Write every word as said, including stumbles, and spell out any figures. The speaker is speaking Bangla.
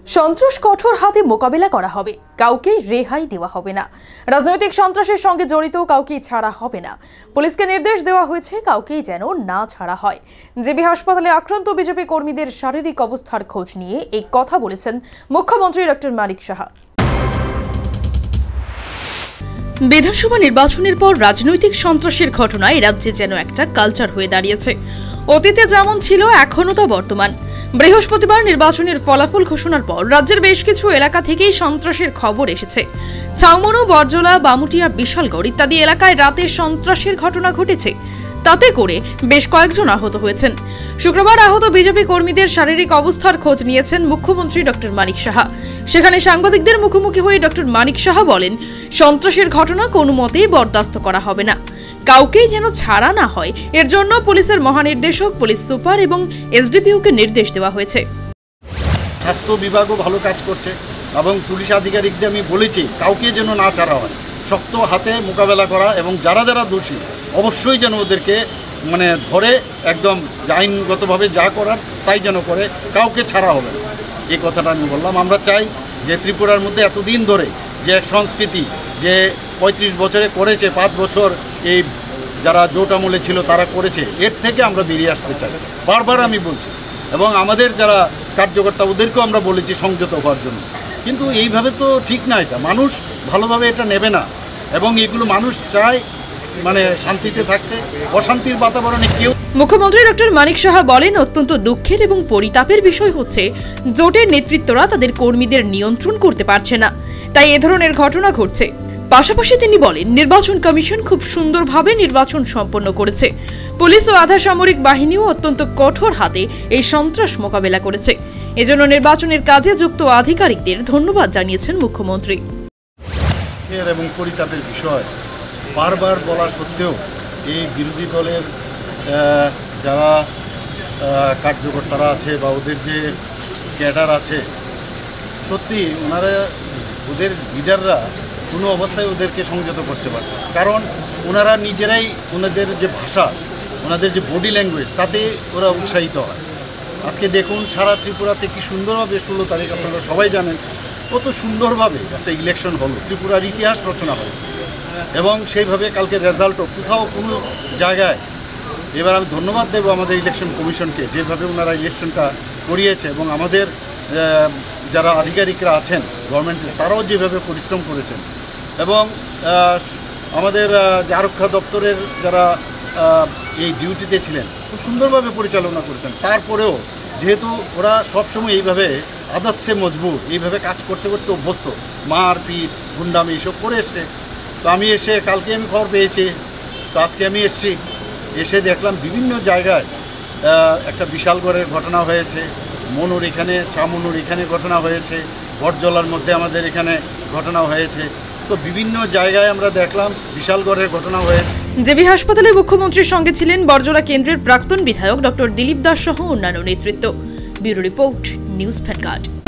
সন্ত্রাস কঠোর হাতে মোকাবেলা করা হবে, কাউকে রেহাই দেওয়া হবে না। রাজনৈতিক সন্ত্রাসের সঙ্গে জড়িত কাউকে ছাড়া হবে না। পুলিশকে নির্দেশ দেওয়া হয়েছে কাউকেই যেন না ছাড়া হয়। জেবি হাসপাতালে আক্রান্ত বিজেপি কর্মীদের শারীরিক অবস্থার খোঁজ নিয়ে এই কথা বলেছেন মুখ্যমন্ত্রী ডক্টর মানিক সাহা। বিধানসভা নির্বাচনের পর রাজনৈতিক সন্ত্রাসের ঘটনায় রাজ্যে যেন একটা কালচার হয়ে দাঁড়িয়েছে। অতীতে যেমন ছিল এখনো তা বর্তমান। বৃহস্পতিবার নির্বাচনের ফলাফল ঘোষণার পর রাজ্যের বেশ কিছু এলাকা থেকেই সন্ত্রাসের খবর এসেছে। ছাউমনু, বরজলা, বামুটিয়া, বিশালগড় ইত্যাদি এলাকায় রাতে সন্ত্রাসের ঘটনা ঘটেছে। তাতে করে বেশ কয়েকজন আহত হয়েছেন। শুক্রবার আহত বিজেপি কর্মীদের শারীরিক অবস্থার খোঁজ নিয়েছেন মুখ্যমন্ত্রী ডক্টর মানিক সাহা। সেখানে সাংবাদিকদের মুখোমুখি হয়ে ডক্টর মানিক সাহা বলেন, সন্ত্রাসের ঘটনা কোনো মতেই বরদাস্ত করা হবে না, কাউকেই যেন ছাড়া না হয়। এর জন্য পুলিশের মহানির্দেশক, পুলিশ সুপার এবং এসডিপিওকে নির্দেশ দেওয়া হয়েছে। স্বাস্থ্য বিভাগও ভালো কাজ করছে এবং পুলিশ আধিকারিকদের আমি বলেছি কাউকে যেন না ছাড়া হয়, শক্ত হাতে মোকাবেলা করা এবং যারা যারা দোষী অবশ্যই যেন ওদেরকে মানে ধরে একদম আইনগতভাবে যা করার তাই যেন করে, কাউকে ছাড়া হবে না, এই কথাটা আমি বললাম। আমরা চাই যে ত্রিপুরার মধ্যে এতদিন ধরে যে এক সংস্কৃতি যে পঁয়ত্রিশ বছরে করেছে, পাঁচ বছর এই যারা জোট আমলে ছিল তারা করেছে, এর থেকে আমরা বেরিয়ে আসতে চাই, বারবার আমি বলছি। এবং আমাদের যারা কার্যকর্তা ওদেরকেও আমরা বলেছি সংযত হওয়ার জন্য। কিন্তু এইভাবে তো ঠিক না, এটা মানুষ ভালোভাবে এটা নেবে না এবং এগুলো মানুষ চায় মানে শান্তিতে থাকতে, অশান্তির বাতাবরণে কেউ। মুখ্যমন্ত্রী ডক্টর মানিক সাহা বলেন, অত্যন্ত দুঃখের এবং পরিতাপের বিষয় হচ্ছে জোটের নেতৃত্বরা তাদের কর্মীদের নিয়ন্ত্রণ করতে পারছে না, তাই এ ধরনের ঘটনা ঘটছে। পাশাপাশি তিনি বলেন, নির্বাচন কমিশন খুব সুন্দরভাবে নির্বাচন সম্পন্ন করেছে। পুলিশ ও আধা সামরিক বাহিনীও অত্যন্ত কঠোর হাতে এই সন্ত্রাস মোকাবেলা করেছে। এজন্য নির্বাচনের কাজে যুক্ত আধিকারিকদের ধন্যবাদ জানিয়েছেন মুখ্যমন্ত্রী। এবং পরিতাপের বিষয় বারবার বলা সত্ত্বেও এই বিরোধী দলের যারা কার্যকর্তারা আছে বা ওদের যে ক্যাডার আছে, সত্যি ওনারা ওদের লিডাররা কোনো অবস্থায় ওদেরকে সংযত করতে পারে, কারণ ওনারা নিজেরাই ওনাদের যে ভাষা, ওনাদের যে বডি ল্যাঙ্গুয়েজ, তাতে ওরা উৎসাহিত হয়। আজকে দেখুন সারা ত্রিপুরাতে কি সুন্দরভাবে ষোলো তারিখ আপনারা সবাই জানেন কত সুন্দরভাবে একটা ইলেকশন হলো, ত্রিপুরার ইতিহাস রচনা হয়েছে এবং সেইভাবে কালকে রেজাল্টও কোথাও কোনো জায়গায়। এবার আমি ধন্যবাদ দেব আমাদের ইলেকশন কমিশনকে, যেভাবে ওনারা ইলেকশনটা করিয়েছে এবং আমাদের যারা আধিকারিকরা আছেন গভর্নমেন্টের তারাও যেভাবে পরিশ্রম করেছেন এবং আমাদের যে আরক্ষা দপ্তরের যারা এই ডিউটিতে ছিলেন খুব সুন্দরভাবে পরিচালনা করেছেন। তারপরেও যেহেতু ওরা সবসময় এইভাবে আদাত সে মজবুর, এইভাবে কাজ করতে করতে অভ্যস্ত, মারপিট গুন্ডামি এইসব করে এসছে। তো আমি এসে কালকে আমি খবর পেয়েছি, তো আজকে আমি এসছি, এসে দেখলাম বিভিন্ন জায়গায় একটা বিশালগড়ের ঘটনা হয়েছে, মনুর এখানে, ছামনুর এখানে ঘটনা হয়েছে, বরজলার মধ্যে আমাদের এখানে ঘটনা হয়েছে। তো বিভিন্ন জায়গায় আমরা দেখলাম বিশালগড়ের ঘটনা হয়েছে। জেবি হাসপাতালে মুখ্যমন্ত্রীর সঙ্গে ছিলেন বরজলা কেন্দ্রের প্রাক্তন বিধায়ক ডক্টর দিলীপ দাস সহ অন্যান্য নেতৃত্ব। Bureau report, news vanguard.